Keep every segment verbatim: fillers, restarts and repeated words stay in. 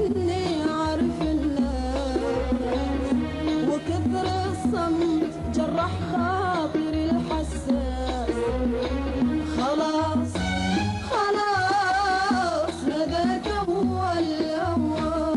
علمني أعرف الناس، وكثر الصمت جرح خاطري الحساس. خلاص خلاص هذاك هو الأول.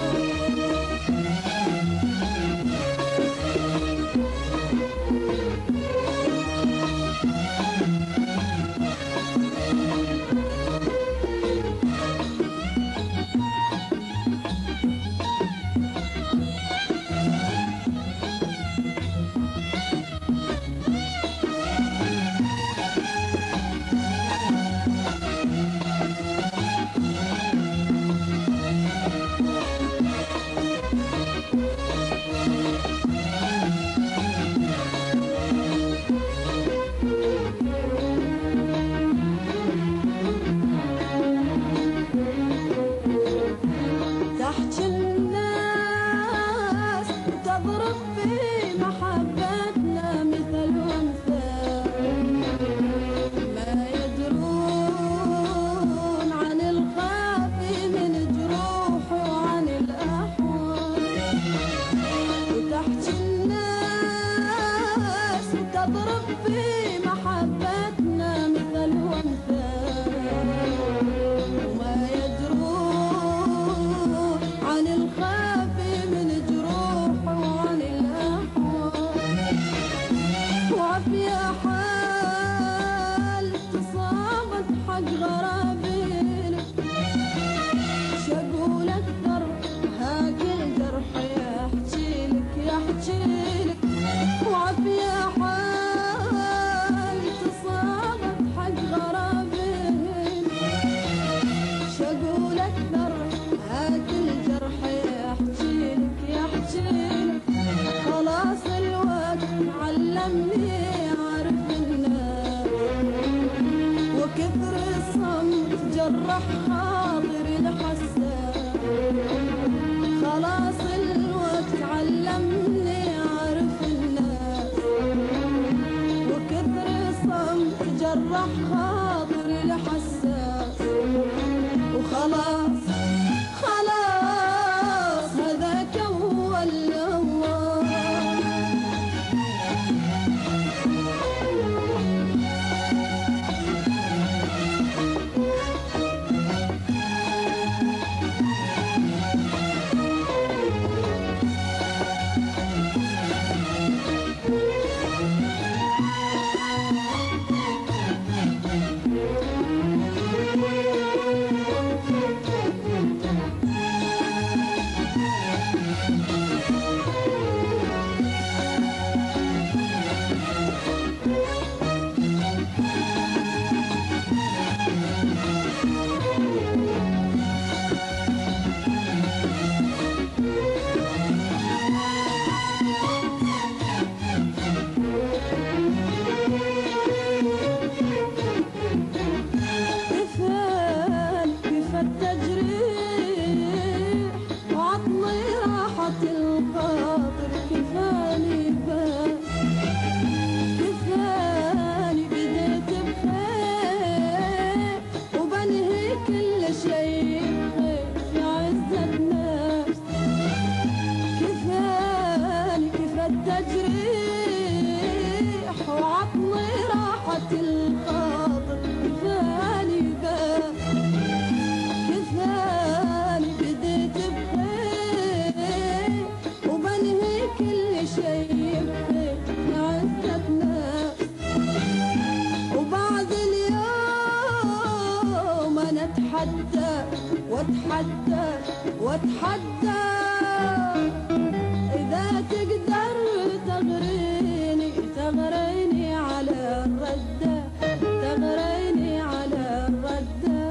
تحكي الناس تضرب في محبتنا مثل أنثى، ما يدرون عن الخافي من جروح وعن الأحوال. وتحكي الناس تضرب في محبتنا مثل أنثى، وما يدرون عن الخافي من جروح وعن الأحوال. وعافية حال تصابت حق غرابيلك، شقول أكثر هاك الجرح يحجيلك يحجيلك. وعافية حال تصابت حق غرابيلك، شقول أكثر هاك الجرح يحجيلك يحجيلك. خلاص الوقت علمني أعرف الناس، وكثر الصمت جرح خاطري الحساس. خلاص الوقت علمني أعرف الناس، وكثر الصمت جرح خاطري الحساس. وخلاص خلاص هذاك هو الأول. تجريح وعطني راحة الخاطر. كفاني باب كفاني بديت بخير وبنهي كل شيء بخير عزة ناس. وبعد اليوم انا اتحدى واتحدى واتحدى إذا تقدر تغريني تغريني على الردة تغريني على الردة.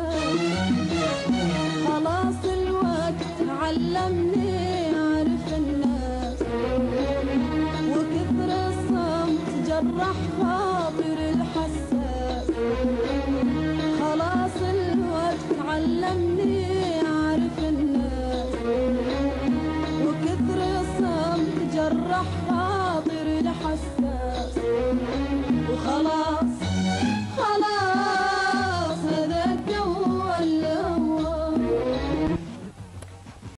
خلاص الوقت علمني أعرف الناس وكثر الصمت جرح خاطر الحساس. خلاص الوقت علمني